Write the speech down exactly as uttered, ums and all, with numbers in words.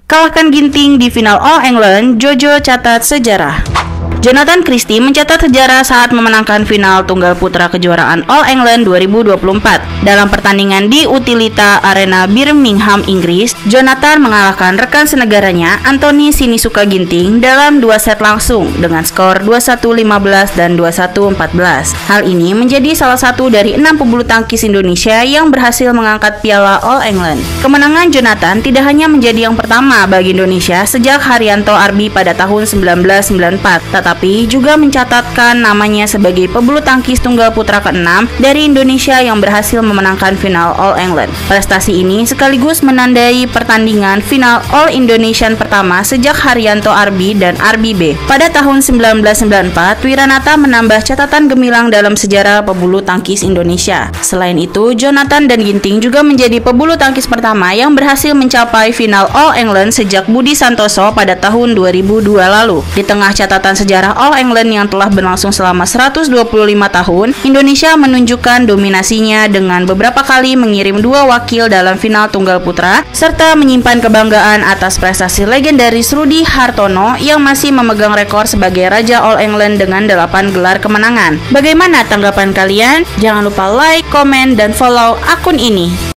kalahkan Ginting di final All England, Jojo catat sejarah. Jonathan Christie mencatat sejarah saat memenangkan final tunggal putra kejuaraan All England dua ribu dua puluh empat. Dalam pertandingan di Utilita Arena Birmingham, Inggris, Jonathan mengalahkan rekan senegaranya Anthony Sinisuka Ginting dalam dua set langsung dengan skor dua puluh satu lima belas dan dua puluh satu empat belas. Hal ini menjadi salah satu dari enam pebulu tangkis Indonesia yang berhasil mengangkat piala All England. Kemenangan Jonathan tidak hanya menjadi yang pertama bagi Indonesia sejak Haryanto Arbi pada tahun seribu sembilan ratus sembilan puluh empat, tetapi juga mencatatkan namanya sebagai pebulu tangkis tunggal putra keenam dari Indonesia yang berhasil memenangkan final All England. Prestasi ini sekaligus menandai pertandingan final All Indonesian pertama sejak Haryanto Arbi dan Arbi B. Pada tahun seribu sembilan ratus sembilan puluh empat, Wiranata menambah catatan gemilang dalam sejarah pebulu tangkis Indonesia. Selain itu, Jonathan dan Ginting juga menjadi pebulu tangkis pertama yang berhasil mencapai final All England sejak Budi Santoso pada tahun dua ribu dua lalu. Di tengah catatan sejarah All England yang telah berlangsung selama seratus dua puluh lima tahun, Indonesia menunjukkan dominasinya dengan beberapa kali mengirim dua wakil dalam final tunggal putra, serta menyimpan kebanggaan atas prestasi legendaris Rudi Hartono yang masih memegang rekor sebagai Raja All England dengan delapan gelar kemenangan. Bagaimana tanggapan kalian? Jangan lupa like, komen, dan follow akun ini.